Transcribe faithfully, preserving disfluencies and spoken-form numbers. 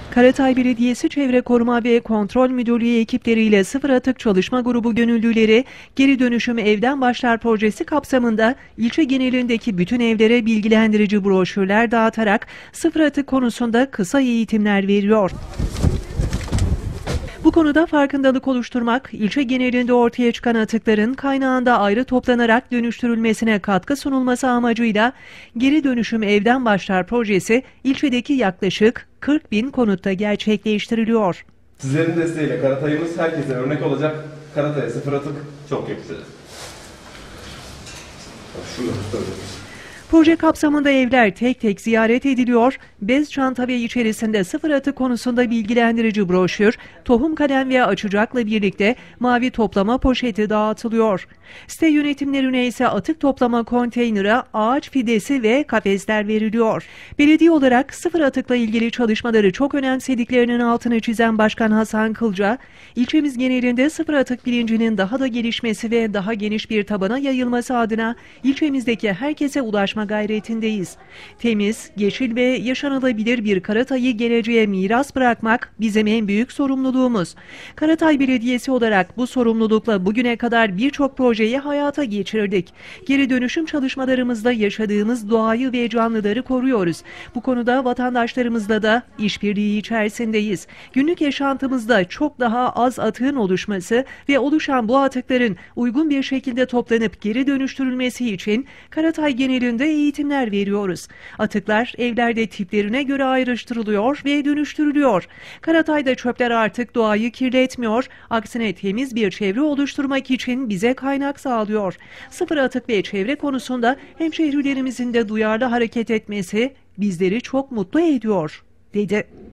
Karatay Belediyesi Çevre Koruma ve Kontrol Müdürlüğü ekipleriyle Sıfır Atık Çalışma Grubu gönüllüleri Geri Dönüşüm Evden Başlar projesi kapsamında ilçe genelindeki bütün evlere bilgilendirici broşürler dağıtarak sıfır atık konusunda kısa eğitimler veriyor. Bu konuda farkındalık oluşturmak, ilçe genelinde ortaya çıkan atıkların kaynağında ayrı toplanarak dönüştürülmesine katkı sunulması amacıyla Geri Dönüşüm Evden Başlar projesi ilçedeki yaklaşık kırk bin konutta gerçekleştiriliyor. Sizlerin desteğiyle Karatay'ımız herkese örnek olacak. Karatay'a sıfır atık çok yakışacak. Proje kapsamında evler tek tek ziyaret ediliyor, bez çanta ve içerisinde sıfır atık konusunda bilgilendirici broşür, tohum kalem ve açacakla birlikte mavi toplama poşeti dağıtılıyor. Site yönetimlerine ise atık toplama konteyneri, ağaç fidesi ve kafesler veriliyor. Belediye olarak sıfır atıkla ilgili çalışmaları çok önemsediklerinin altını çizen Başkan Hasan Kılca, ilçemiz genelinde sıfır atık bilincinin daha da gelişmesi ve daha geniş bir tabana yayılması adına ilçemizdeki herkese ulaşma gayretindeyiz. Temiz, yeşil ve yaşanılabilir bir Karatay'ı geleceğe miras bırakmak bizim en büyük sorumluluğumuz. Karatay Belediyesi olarak bu sorumlulukla bugüne kadar birçok projeyi hayata geçirdik. Geri dönüşüm çalışmalarımızda yaşadığımız doğayı ve canlıları koruyoruz. Bu konuda vatandaşlarımızla da işbirliği içerisindeyiz. Günlük yaşantımızda çok daha az atığın oluşması ve oluşan bu atıkların uygun bir şekilde toplanıp geri dönüştürülmesi için Karatay genelinde eğitimler veriyoruz. Atıklar evlerde tiplerine göre ayrıştırılıyor ve dönüştürülüyor. Karatay'da çöpler artık doğayı kirletmiyor, aksine temiz bir çevre oluşturmak için bize kaynak sağlıyor. Sıfır atık ve çevre konusunda hemşehrilerimizin de duyarlı hareket etmesi bizleri çok mutlu ediyor, dedi.